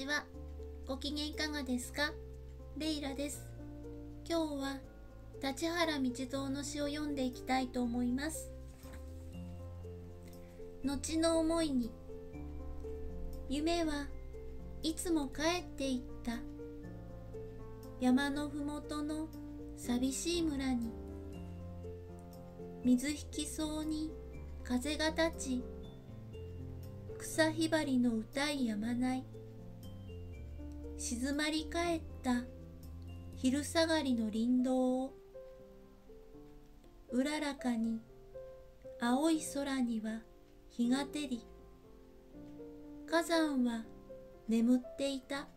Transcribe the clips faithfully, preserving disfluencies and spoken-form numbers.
は。ご機嫌いかがですか？レイラです。今日は立原道三の詩を読んでいきたいと思います。後の思いに。夢はいつも帰っていった。山のふもとの寂しい村に。水引きそうに風が立ち、草ひばりの歌いやまない。静まり返った昼下がりの林道を、うららかに青い空には日が照り、火山は眠っていた。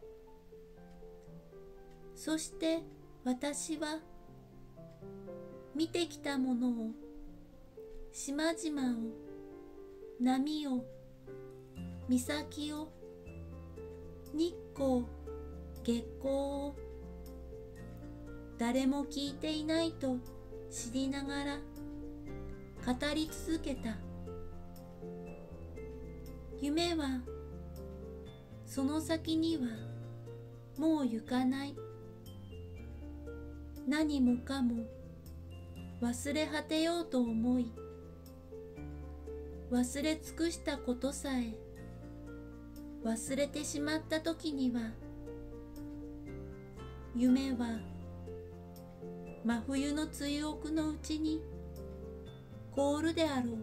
そして私は見てきたものを、島々を、波を、岬を、日光、月光を、誰も聞いていないと知りながら語り続けた。夢はその先にはもう行かない。何もかも忘れ果てようと思い、忘れ尽くしたことさえ忘れてしまったときには、夢は真冬の追憶のうちに凍るであろう。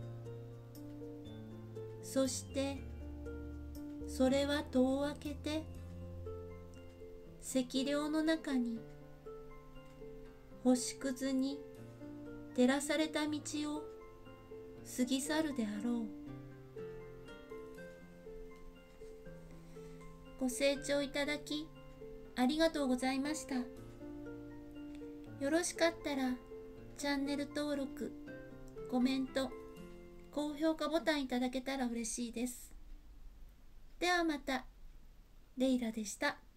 そしてそれは戸を開けて赤稜の中に星屑に照らされた道を過ぎ去るであろう。ご清聴いただきありがとうございました。よろしかったらチャンネル登録、コメント、高評価ボタンいただけたら嬉しいです。ではまた。レイラでした。